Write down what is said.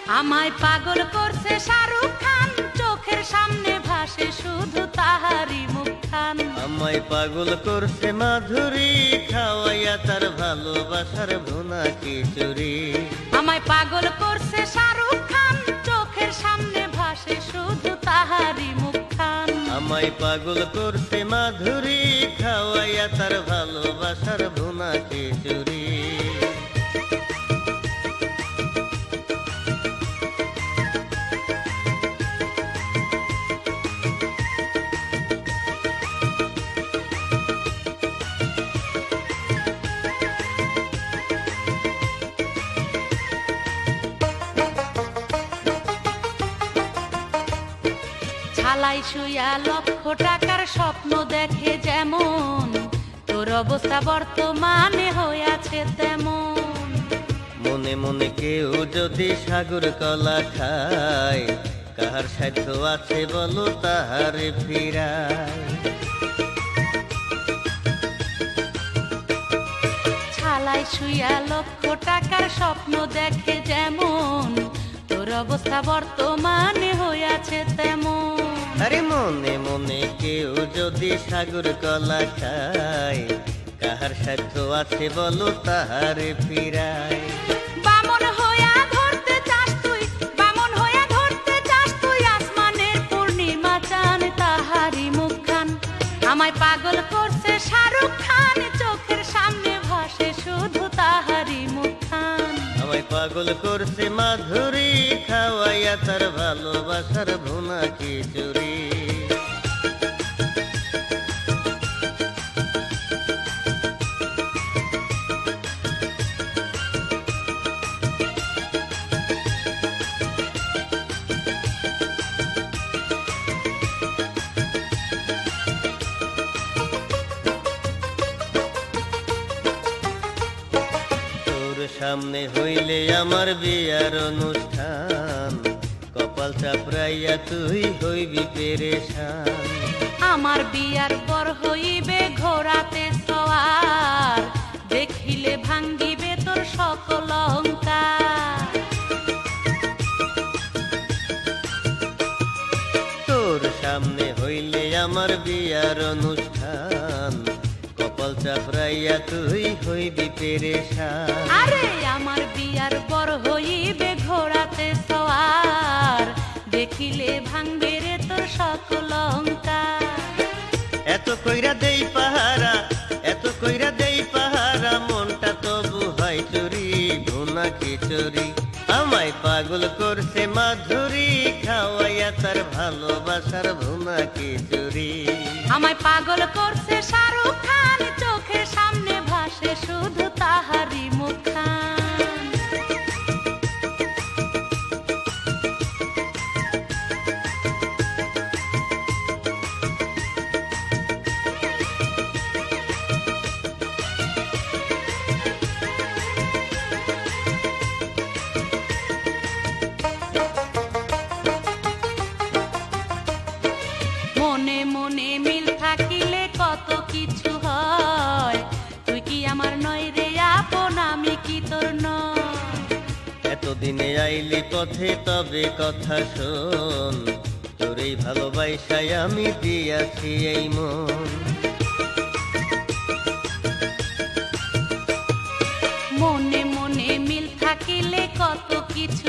আমায় পাগল করছে শাহরুখ খান, চোখের সামনে ভাসে শুধু তাহারি মুখখান। আমায় পাগল করছে মাধুরী, খাওয়াইয়া তার ভালোবাসার ভুনা খিচুড়ি। আমায় পাগল করছে শাহরুখ খান, চোখের সামনে ভাসে শুধু তাহারি মুখখান। আমায় পাগল করছে মাধুরী, খাওয়াইয়া তার ভালোবাসার ভুনা খিচুড়ি। ছালাই শুইয়া লক্ষ টাকার স্বপ্ন দেখে যেমন, তোর অবস্থা বর্তমানে হইয়াছে তেমন। মনে মনে কেউ যদি সাগর কলা খায়, কাহার সাধ্য আছে বলো তাহারে ফিরায়। ছালাই শুইয়া লক্ষ টাকার স্বপ্ন দেখে যেমন, তোর অবস্থা বর্তমানে হইয়াছে তেমন। আরে মনে মনে কেউ যদি সাগর কলা খায়, কাহার সাধ্য আছে বলো তাহারে ফিরায়। বামন হইয়া ধরতে চাস তুই, বামন হইয়া ধরতে চাস তুই আসমানের পূর্ণিমা চান, তাহারি মুখখান। আমায় পাগল করছে শাহরুখ খান, চোখের সামনে ভাসে শুধু তাহারি মুখখান। আমায় পাগল করছে মাধুরী, খাওয়াইয়া তার ভালোবাসার ভুনা খিচুড়ি। সামনে হইলে আমার বিয়ার অনুষ্ঠান, কপাল চাপড়াইয়া তুই হইবি পেরেশান। আমার বিয়ার পর হইবে ঘোড়াতে সওয়ার, দেখিলে ভাঙ্গিবে তোর সকল অহংকার। তোর সামনে হইলে আমার বিয়ার অনুষ্ঠান, কপাল চাপড়াইয়া তুই হইবি পেরেশান। আরে আমার বিয়ার পর হইবে ঘোড়াতে সওয়ার, দেখিলে ভাঙবে রে তোর সকল অহংকার। এত কইরা দেই পাহারা, এত কইরা দেই পাহারা, মনটা তবু হয় চুরি ভুনা খিচুড়ি। আমায় পাগল করছে মাধুরী, খাওয়াইয়া তার ভালোবাসার ভুনা খিচুড়ি। আমায় পাগল করছে শাহরুখ খান, চোখের সামনে ভাসে শুধু তাহারি মুখখান। মনে মনে মিল থাকিলে কত কিছু হয়, তুই কি আমার নয় রে আপন, আমি কি তোর নয়। এতদিনে আইলি পথে তবে কথা শোন, তোর এই ভালোবাসায় আমি দিয়াছি এই মন। মনে মনে মিল থাকিলে কত কিছু